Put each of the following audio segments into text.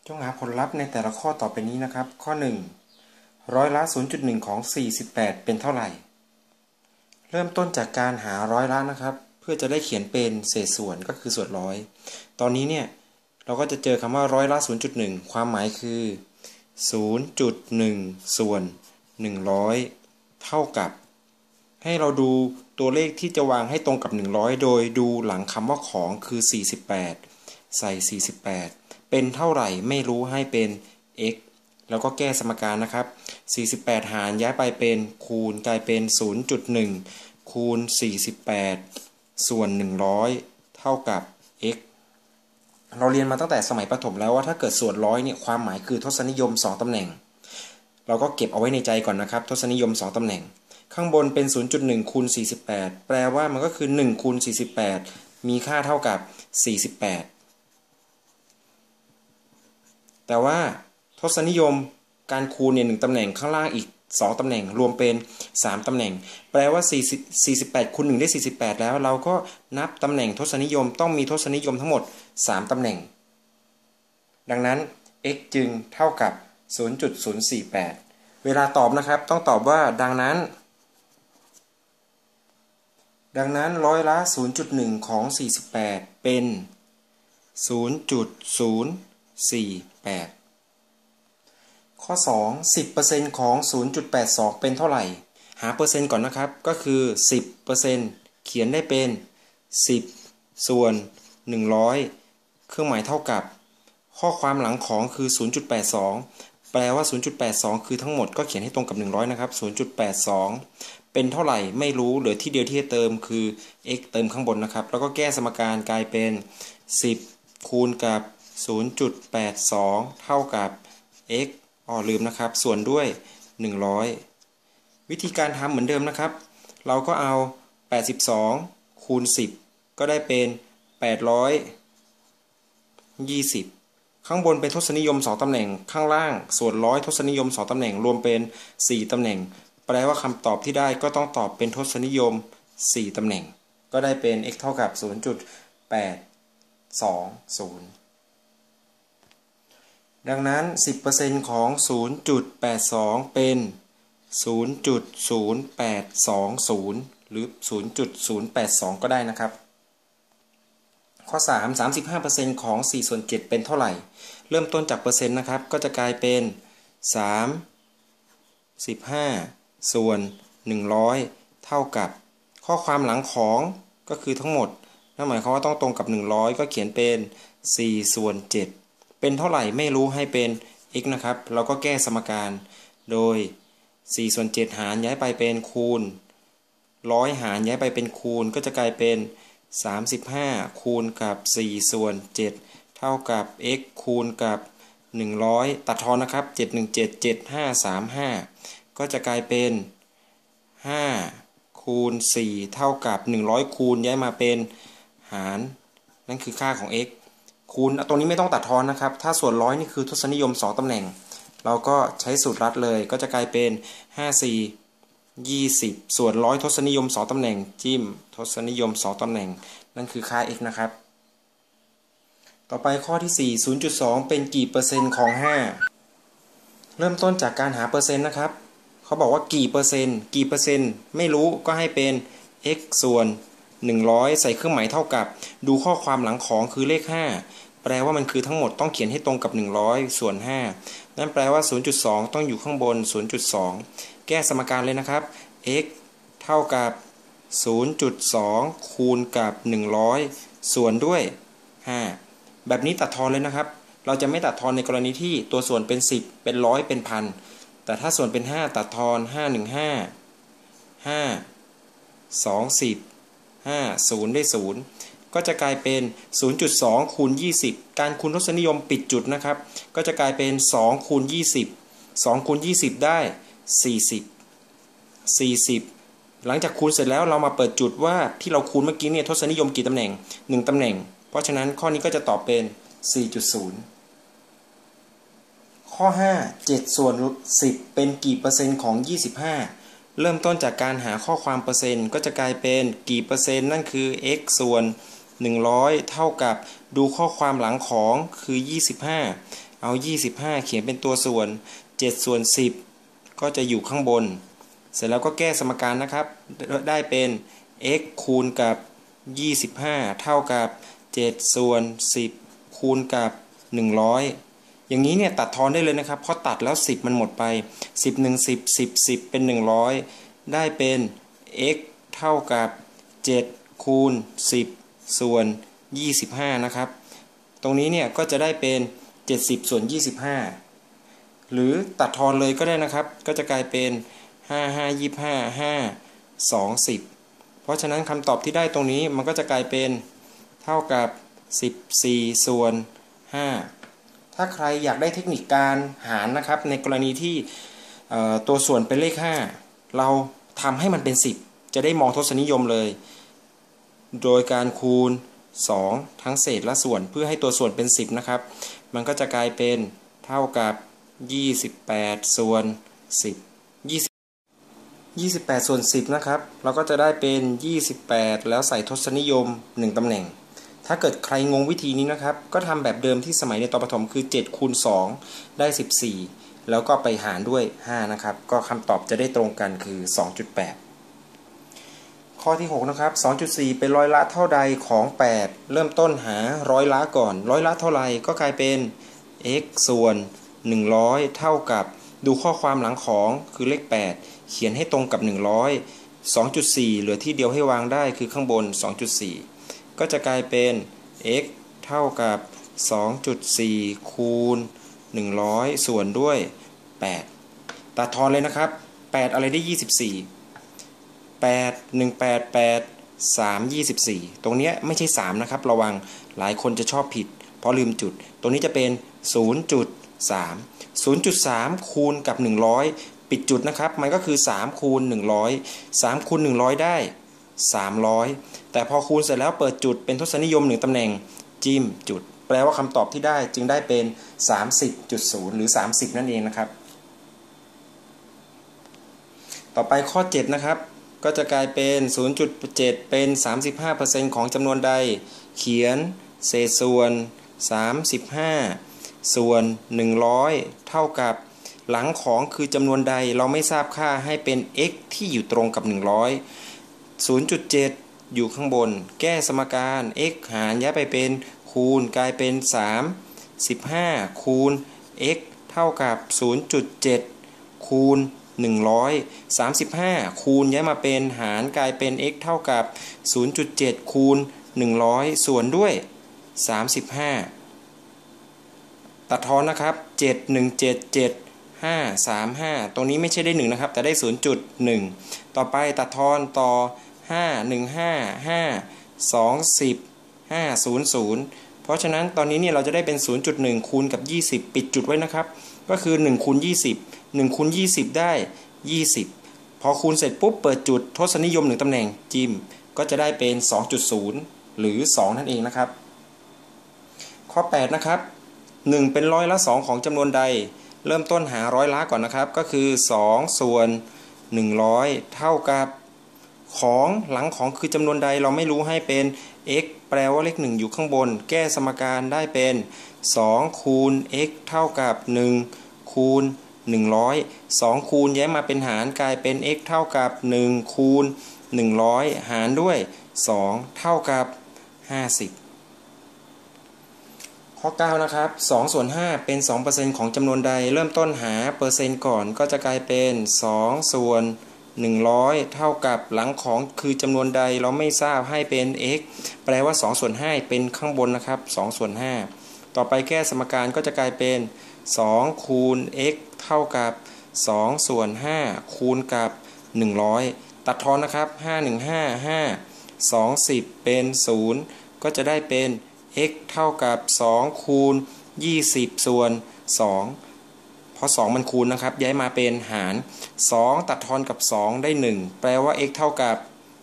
จงหาผลลัพธ์ในแต่ละข้อต่อไปนี้นะครับข้อ1ร้อยละ 0.1 ของ48เป็นเท่าไหร่เริ่มต้นจากการหาร้อยละนะครับเพื่อจะได้เขียนเป็นเศษส่วนก็คือส่วนร้อยตอนนี้เนี่ยเราก็จะเจอคำว่าร้อยละ 0.1 ความหมายคือ 0.1 ส่วน100เท่ากับให้เราดูตัวเลขที่จะวางให้ตรงกับ100โดยดูหลังคำว่าของคือ48ใส่48เป็นเท่าไหร่ไม่รู้ให้เป็น x แล้วก็แก้สมการนะครับ48หารย้ายไปเป็นคูณกลายเป็น 0.1 คูณ48ส่วน100เท่ากับ x เราเรียนมาตั้งแต่สมัยประถมแล้วว่าถ้าเกิดส่วนร้อยเนี่ยความหมายคือทศนิยม2ตำแหน่งเราก็เก็บเอาไว้ในใจก่อนนะครับทศนิยม2ตำแหน่งข้างบนเป็น 0.1 คูณ48แปลว่ามันก็คือ1คูณ48มีค่าเท่ากับ48แต่ว่าทศนิยมการคูณเนี่ย1ตำแหน่งข้างล่างอีก2ตำแหน่งรวมเป็น3ตำแหน่งแปลว่า48คูณ1ได้48แล้วเราก็นับตำแหน่งทศนิยมต้องมีทศนิยมทั้งหมด3ตำแหน่งดังนั้น x จึงเท่ากับ 0.048 เวลาตอบนะครับต้องตอบว่าดังนั้นร้อยละ 0.1 ของ48เป็น 0.048 ข้อ2 10% ของ 0.82 เป็นเท่าไหร่หาเปอร์เซ็นต์ก่อนนะครับก็คือ 10% เขียนได้เป็น10ส่วน100เครื่องหมายเท่ากับข้อความหลังของคือ 0.82 แปลว่า 0.82 คือทั้งหมดก็เขียนให้ตรงกับ100นะครับ 0.82 เป็นเท่าไหร่ไม่รู้เหลือที่เดียวที่จะเติมคือ x เติมข้างบนนะครับแล้วก็แก้สมการกลายเป็น10คูณกับ 0.82 เท่ากับ x ลืมนะครับส่วนด้วย100วิธีการทำเหมือนเดิมนะครับเราก็เอา82คูณ10ก็ได้เป็น820ข้างบนเป็นทศนิยม2ตำแหน่งข้างล่างส่วนร้อยทศนิยม2ตำแหน่งรวมเป็น4ตำแหน่งแปลว่าคำตอบที่ได้ก็ต้องตอบเป็นทศนิยม4ตำแหน่งก็ได้เป็น x เท่ากับ 0.820 ดังนั้น 10% ของ 0.82 เป็น 0.0820 หรือ 0.082 ก็ได้นะครับข้อ3 35% ของ4ส่วน7เป็นเท่าไหร่เริ่มต้นจากเปอร์เซ็นต์นะครับก็จะกลายเป็น35ส่วน100เท่ากับข้อความหลังของก็คือทั้งหมดนั่นหมายความว่าต้องตรงกับ100ก็เขียนเป็น4ส่วน7เป็นเท่าไหร่ไม่รู้ให้เป็น x นะครับเราก็แก้สมการโดย4ส่วน7หารย้ายไปเป็นคูณ100หารย้ายไปเป็นคูณก็จะกลายเป็น35คูณกับ4ส่วน7เท่ากับ x คูณกับ100ตัดทอนนะครับ717 7535ก็จะกลายเป็น5คูณ4เท่ากับ100คูณย้ายมาเป็นหารนั่นคือค่าของ x คูณตัวนี้ไม่ต้องตัดทอนนะครับถ้าส่วนร้อยนี่คือทศนิยม2ตำแหน่งเราก็ใช้สูตรลัดเลยก็จะกลายเป็น54 20ส่วนร้อยทศนิยม2ตำแหน่งจิ้มทศนิยม2ตำแหน่งนั่นคือค่า x นะครับต่อไปข้อที่4 0.2 เป็นกี่เปอร์เซ็นต์ของ5เริ่มต้นจากการหาเปอร์เซ็นต์นะครับเขาบอกว่ากี่เปอร์เซ็นต์ไม่รู้ก็ให้เป็น x ส่วน100ใส่เครื่องหมายเท่ากับดูข้อความหลังของคือเลข5แปลว่ามันคือทั้งหมดต้องเขียนให้ตรงกับ100ส่วน5นั่นแปลว่า 0.2 ต้องอยู่ข้างบน 0.2 แก้สมการเลยนะครับ x เท่ากับ 0.2 คูณกับ100ส่วนด้วย5แบบนี้ตัดทอนเลยนะครับเราจะไม่ตัดทอนในกรณีที่ตัวส่วนเป็น10เป็น100เป็นพันแต่ถ้าส่วนเป็น5ตัดทอน5 1 5 5 2 10 5 0ได้0ก็จะกลายเป็น 0.2 คูณ20การคูณทศนิยมปิดจุดนะครับก็จะกลายเป็น2คูณ20 2คูณ20ได้40หลังจากคูณเสร็จแล้วเรามาเปิดจุดว่าที่เราคูณเมื่อกี้เนี่ยทศนิยมกี่ตำแหน่ง1ตำแหน่งเพราะฉะนั้นข้อนี้ก็จะตอบเป็น 4.0 ข้อ5 7ส่วน10เป็นกี่เปอร์เซ็นต์ของ25เริ่มต้นจากการหาข้อความเปอร์เซ็นต์ก็จะกลายเป็นกี่เปอร์เซ็นต์นั่นคือ x ส่วน100เท่ากับดูข้อความหลังของคือ25 เอา25เขียนเป็นตัวส่วน7ส่วน10ก็จะอยู่ข้างบนเสร็จแล้วก็แก้สมการนะครับได้เป็น x คูณกับ25เท่ากับ7ส่วน10คูณกับ100อย่างนี้เนี่ยตัดทอนได้เลยนะครับเพราะตัดแล้ว10มันหมดไป10 1 10 10 10เป็น100ได้เป็น x เท่ากับ7คูณ10ส่วน25นะครับตรงนี้เนี่ยก็จะได้เป็น70ส่วน25หรือตัดทอนเลยก็ได้นะครับก็จะกลายเป็น5 5 25 5 2 10เพราะฉะนั้นคำตอบที่ได้ตรงนี้มันก็จะกลายเป็นเท่ากับ14ส่วน5ถ้าใครอยากได้เทคนิคการหารนะครับในกรณีที่ตัวส่วนเป็นเลข5เราทำให้มันเป็น10จะได้มองทศนิยมเลยโดยการคูณ2ทั้งเศษและส่วนเพื่อให้ตัวส่วนเป็น10นะครับมันก็จะกลายเป็นเท่ากับ28ส่วน10 28ส่วน10นะครับเราก็จะได้เป็น28แล้วใส่ทศนิยม1ตำแหน่งถ้าเกิดใครงงวิธีนี้นะครับก็ทำแบบเดิมที่สมัยในตอนประถมคือ7คูณ2ได้14แล้วก็ไปหารด้วย5นะครับก็คำตอบจะได้ตรงกันคือ 2.8 ข้อที่6นะครับ 2.4 เป็นร้อยละเท่าใดของ8เริ่มต้นหาร้อยละก่อนร้อยละเท่าไรก็กลายเป็น x ส่วน100เท่ากับดูข้อความหลังของคือเลข8เขียนให้ตรงกับ100 2.4 เหลือที่เดียวให้วางได้คือข้างบน 2.4 ก็จะกลายเป็น x เท่ากับ 2.4 คูณ100ส่วนด้วย8ตัดทอนเลยนะครับ8อะไรได้24 8 1 8 8 3 24ตรงนี้ไม่ใช่3นะครับระวังหลายคนจะชอบผิดเพราะลืมจุดตรงนี้จะเป็น 0.3 0.3 คูณกับ100ปิดจุดนะครับมันก็คือ3คูณ100 3คูณ100ได้300แต่พอคูณเสร็จแล้วเปิดจุดเป็นทศนิยม1ตำแหน่งจิ้มจุดแปลว่าคำตอบที่ได้จึงได้เป็น 30.0 หรือ30นั่นเองนะครับต่อไปข้อ7นะครับก็จะกลายเป็น 0.7 เป็น 35% ของจำนวนใดเขียนเศษส่วน35ส่วน100เท่ากับหลังของคือจำนวนใดเราไม่ทราบค่าให้เป็น x ที่อยู่ตรงกับ100 0.7 อยู่ข้างบนแก้สมการ x หารย้ายไปเป็นคูณกลายเป็น35คูณ x เท่ากับ 0.7 คูณ100 35คูณย้ายมาเป็นหารกลายเป็น x เท่ากับ 0.7 คูณ100ส่วนด้วย35ตัดทอนนะครับ7 1 7 7 5 3 5ตรงนี้ไม่ใช่ได้1นะครับแต่ได้ 0.1 ต่อไปตัดทอนต่อ5 1 5 5 2 10 5 0 0เพราะฉะนั้นตอนนี้เนี่ยเราจะได้เป็น 0.1 คูณกับ20ปิดจุดไว้นะครับก็คือ1คูณ20 1คูณ20ได้20พอคูณเสร็จปุ๊บเปิดจุดทศนิยม1ตำแหน่งจิ้มก็จะได้เป็น 2.0 หรือ2นั่นเองนะครับข้อ8นะครับ1เป็นร้อยละ2ของจำนวนใดเริ่มต้นหาร้อยละก่อนนะครับก็คือ2ส่วน100เท่ากับของหลังของคือจำนวนใดเราไม่รู้ให้เป็น x แปลว่าเลข1อยู่ข้างบนแก้สมการได้เป็น2คูณ x เท่ากับ1คูณ100 2คูณย้ายมาเป็นหารกลายเป็น x เท่ากับ1คูณ100หารด้วย2เท่ากับ50ข้อ9นะครับ2ส่วน5เป็น 2% ของจำนวนใดเริ่มต้นหาเปอร์เซ็นต์ก่อนก็จะกลายเป็น2ส่วน100เท่ากับหลังของคือจำนวนใดเราไม่ทราบให้เป็น x แปลว่า2ส่วน5เป็นข้างบนนะครับ2ส่วน5ต่อไปแก้สมการก็จะกลายเป็น2คูณ x เท่ากับ2ส่วน5คูณกับ100ตัดทอนนะครับ5 1 5 5 2 10เป็น0ก็จะได้เป็นx เท่ากับ2คูณ20ส่วน2เพราะ2มันคูณนะครับย้ายมาเป็นหาร2ตัดทอนกับ2ได้1แปลว่า x เท่ากับ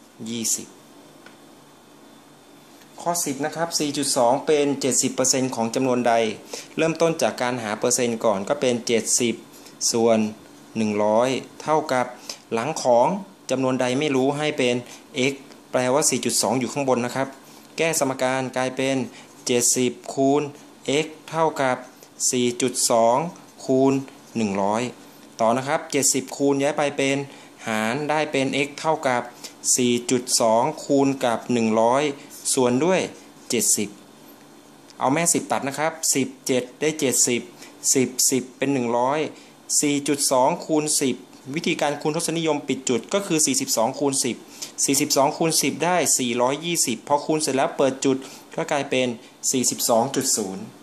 20ข้อ10นะครับ 4.2 เป็น 70% ของจำนวนใดเริ่มต้นจากการหาเปอร์เซ็นต์ก่อนก็เป็น70ส่วน100เท่ากับหลังของจำนวนใดไม่รู้ให้เป็น x แปลว่า 4.2 อยู่ข้างบนนะครับแก้สมการกลายเป็น70คูณ x เท่ากับ 4.2 คูณ 100ต่อนะครับ70คูณย้ายไปเป็นหารได้เป็น x เท่ากับ 4.2 คูณกับ100ส่วนด้วย70เอาแม่10ตัดนะครับ17ได้70 10เป็น100 4.2 คูณ 10วิธีการคูณทศนิยมปิดจุดก็คือ42คูณ10 42คูณ10ได้420พอคูณเสร็จแล้วเปิดจุดก็กลายเป็น 42.0